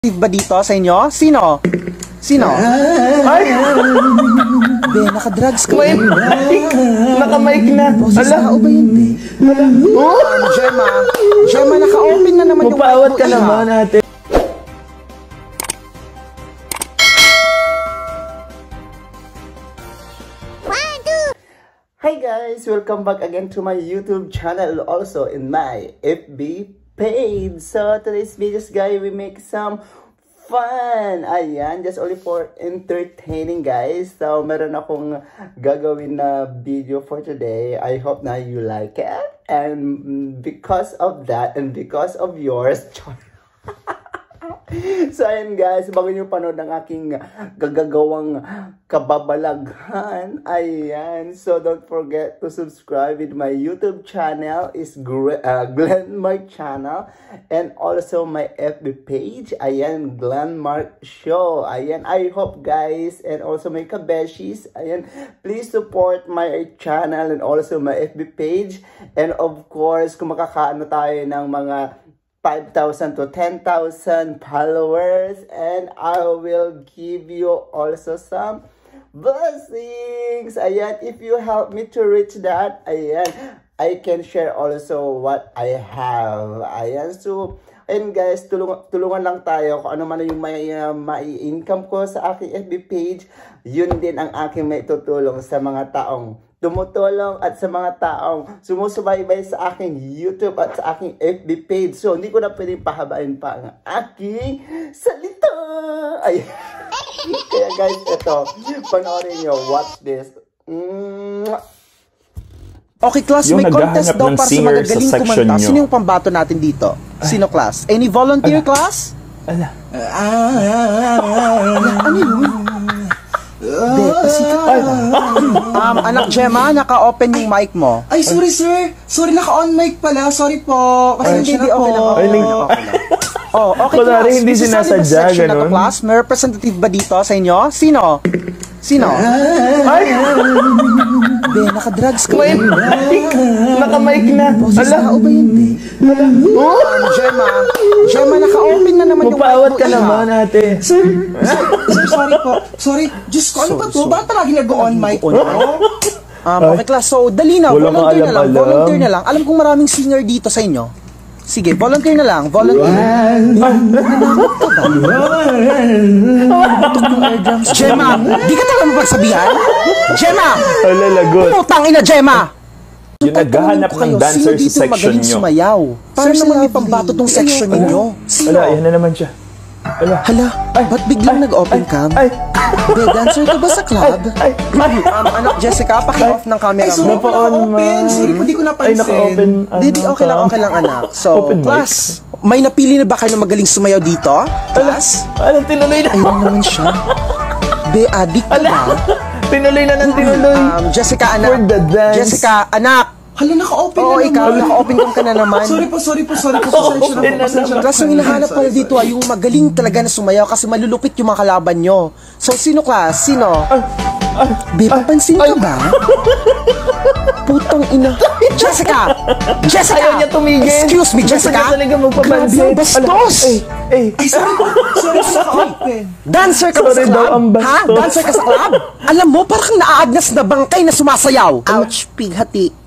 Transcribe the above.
Ba dito sa inyo? Sino? Sino? Ay! Be, naka-drugs ka. May naka-mic na. Ala? Ba yun, be? Gemma, naka-open na naman yung Mapawat ka naman natin. Hi guys! Welcome back again to my YouTube channel, also in my FB page. So today's videos, guys, we make some fun. Ayan, just only for entertaining, guys. So meron akong gagawin na video for today. I hope na you like it. And because of that, and because of yours, so ayan guys, bago nyo panood ng aking gagawang kababalaghan, ayan, so don't forget to subscribe with my YouTube channel, is Glenmark channel, and also my FB page, ayan, Glenmark Show, ayan. I hope guys, and also my kabeshis, ayan, please support my channel and also my FB page, and of course, kung makakaano tayo ng mga 5,000 to 10,000 followers, and I will give you also some blessings. Ayan, if you help me to reach that, ayan, I can share also what I have. Ayan, so ayan guys, tulungan lang tayo kung ano man yung mai-income ko sa aking FB page, yun din ang aking may tutulong sa mga taong tumutulong at sa mga taong sumusubaybay sa aking YouTube at sa aking FB page. So, hindi ko na pwedeng pahabain pa ang aking salita. Ay. Kaya guys, ito, panoorin nyo. Watch this. Okay, class, may contest daw para sa magagaling kumanta. Sino yung pambato natin dito? Sino, class? Any volunteer, class? Ala. Ano yun? Anak Gemma, naka-open yung mic mo. Ay, sorry sir. Sorry, naka-on mic pala. Sorry po. Hindi, okay lang. Oh, okay class. Hindi sinasadya, ganun. Class, may representative ba dito sa inyo? Sino? Sino? Ay! Be, naka-drugs ka. May naka-mic na. Ala? Ba yun, be? Gemma, naka-open na naman yung mic mo. Mapawat ka naman natin. Sir, sorry po. Sorry. Diyos ko, ano ba to? Bakit lagi nag-on mic? Okay class, so dali na. Volunteer na lang. Alam kong maraming singer dito sa inyo. Sige, volunteer na lang. Volunteer. Gemma, di ka talaga mapagsabihan? Gemma! Alalagot. Putang ina, Gemma! Yung naghahanap ng dancer sa section nyo. Sumayaw? Para naman may pambato tong section ninyo. Wala, yan na naman siya. Hala, ba't biglang nag-open cam? Be, dancer ka ba sa club? Anak Jessica, paki-off ng camera mo. Naka-open. Sorry po, di ko napansin. Ay, naka-open. Okay lang anak. So, class, may napili na ba kayo na magaling sumayaw dito? Class? Anong tinuloy na? Ayun naman siya. Be, addict ka ba? Tinuloy na ng tinuloy. Jessica, anak. For the dance. Jessica, anak. Hala, naka-open na naman. Ikaw, naka-open ka na naman. Sorry po. Class, yung hinahanap pala dito ay yung magaling talaga na sumayaw kasi malulupit yung mga kalaban nyo. So, sino class? Sino? Be, papansin ka ba? Putang ina. Jessica! Ayaw niya tumigil. Excuse me, Jessica. Grabe ang bastos. Ay, sorry po, naka-open. Dancer ka ba sa club? Ha? Dancer ka sa club? Alam mo, parang naaagnas na bangkay na sumasayaw. Ouch, pighati.